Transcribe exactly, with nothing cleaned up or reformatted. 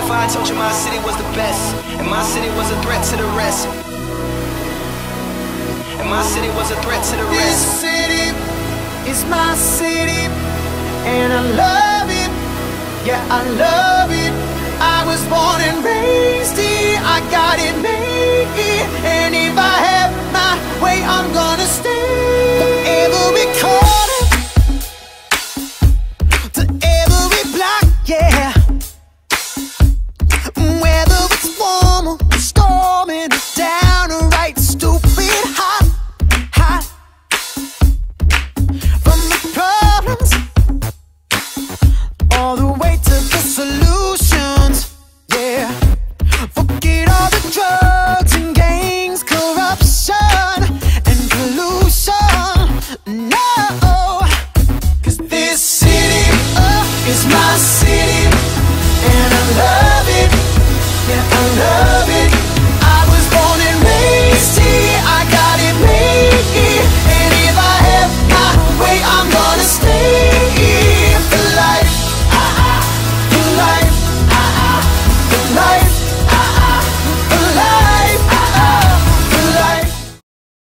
before I told you my city was the best, and my city was a threat to the rest. And my city was a threat to the rest. This city is my city, and I love it. Yeah, I love it. I was born and raised here. I got it made here, and if I have my way, I'm gonna stay for every corner, to every block, yeah. Whether it's warm or storming, downright stupid hot, hot. From the problems all the way to the solutions, yeah. Forget all the drugs and gangs, corruption and pollution. No, 'cause this city uh, is my city.